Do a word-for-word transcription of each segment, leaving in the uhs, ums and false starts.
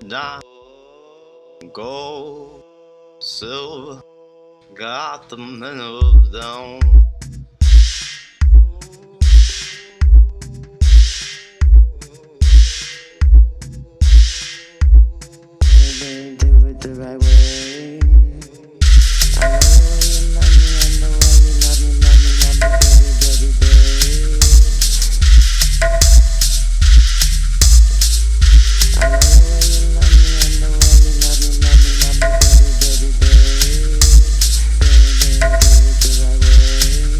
Diamond, gold, silver, got the minerals down. Baby, do it the right way. I love the way you love me and the way you love me, love me, love me, baby, baby, baby. I love the way you love me and the way you love me, love me, love me, baby, baby, baby. Baby, do it the right way.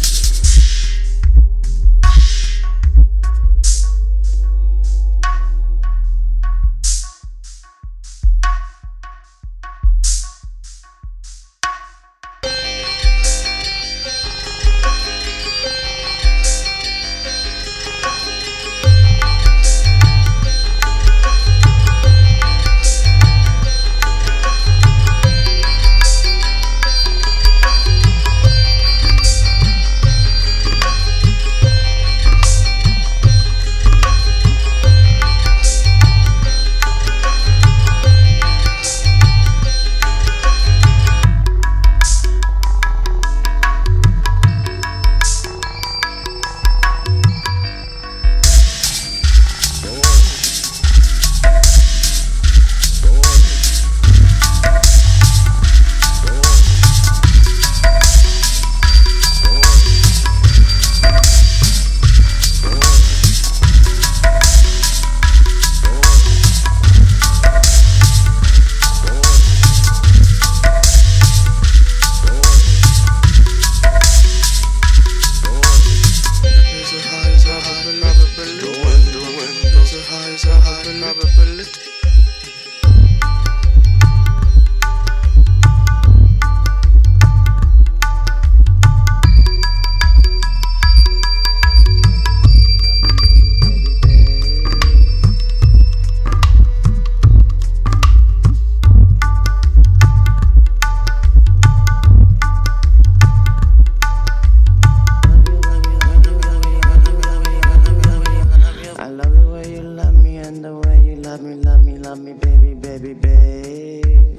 I love the way you love me and the way you love me, love me, love me, baby, baby, babe.